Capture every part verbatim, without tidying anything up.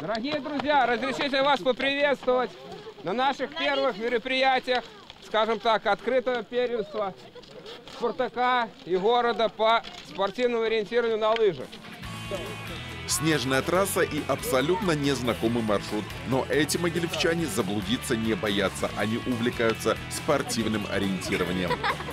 Дорогие друзья, разрешите вас поприветствовать на наших первых мероприятиях, скажем так, открытого первенства Спартака и города по спортивному ориентированию на лыжах. Снежная трасса и абсолютно незнакомый маршрут. Но эти могилевчане заблудиться не боятся. Они увлекаются спортивным ориентированием.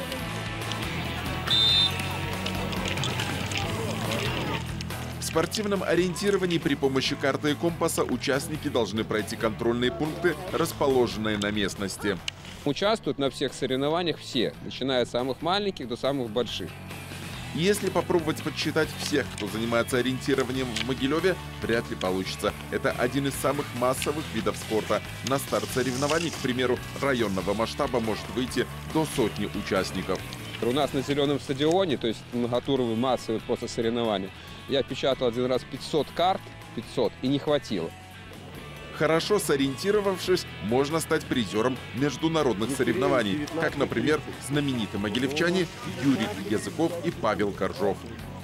В спортивном ориентировании при помощи карты и компаса участники должны пройти контрольные пункты, расположенные на местности. Участвуют на всех соревнованиях все, начиная от самых маленьких до самых больших. Если попробовать подсчитать всех, кто занимается ориентированием в Могилеве, вряд ли получится. Это один из самых массовых видов спорта. На старт соревнований, к примеру, районного масштаба может выйти до сотни участников. У нас на зеленом стадионе, то есть многотуровые массовые просто соревнования, я печатал один раз пятьсот карт, пятьсот, и не хватило. Хорошо сориентировавшись, можно стать призером международных соревнований, как, например, знаменитые могилевчане Юрий Языков и Павел Коржов.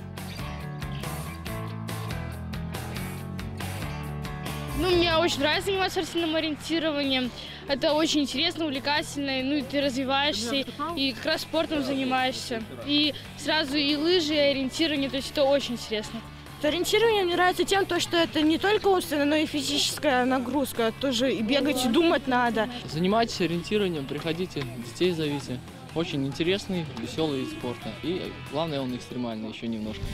Ну, мне очень нравится заниматься спортивным ориентированием. Это очень интересно, увлекательно, ну и ты развиваешься, и как раз спортом занимаешься. И сразу и лыжи, и ориентирование, то есть это очень интересно. Ориентирование мне нравится тем, что это не только умственная, но и физическая нагрузка. Тоже и бегать, и думать надо. Занимайтесь ориентированием, приходите, детей зовите. Очень интересный, веселый вид спорта. И главное, он экстремальный еще немножко.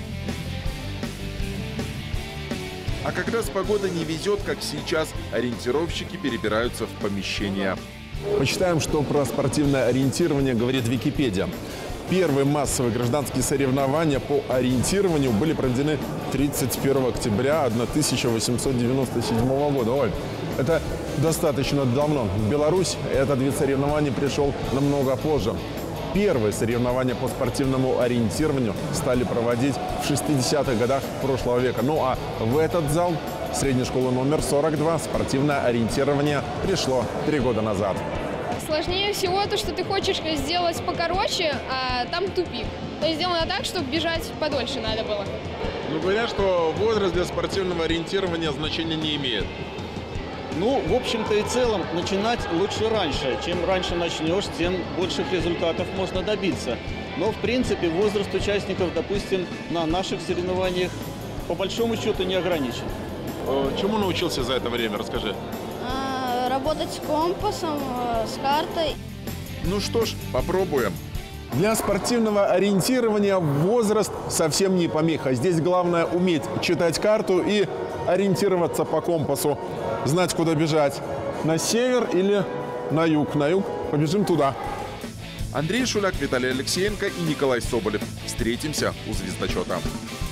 А когда с погодой не везет, как сейчас, ориентировщики перебираются в помещения. Почитаем, что про спортивное ориентирование говорит Википедия. Первые массовые гражданские соревнования по ориентированию были проведены тридцать первого октября тысяча восемьсот девяносто седьмого года. Ой, это достаточно давно. В Беларусь этот вид соревнований пришел намного позже. Первые соревнования по спортивному ориентированию стали проводить в шестидесятых годах прошлого века. Ну а в этот зал средней школы номер сорок два спортивное ориентирование пришло три года назад. Сложнее всего то, что ты хочешь сделать покороче, а там тупик. То есть сделано так, чтобы бежать подольше надо было. Ну, говорят, что возраст для спортивного ориентирования значения не имеет. Ну, в общем-то и целом, начинать лучше раньше. Чем раньше начнешь, тем больших результатов можно добиться. Но, в принципе, возраст участников, допустим, на наших соревнованиях по большому счету не ограничен. Чему научился за это время? Расскажи. Работать с компасом, с картой. Ну что ж, попробуем. Для спортивного ориентирования возраст совсем не помеха. Здесь главное уметь читать карту и ориентироваться по компасу. Знать, куда бежать. На север или на юг. На юг побежим туда. Андрей Шуляк, Виталий Алексеенко и Николай Соболев. Встретимся у звездочета.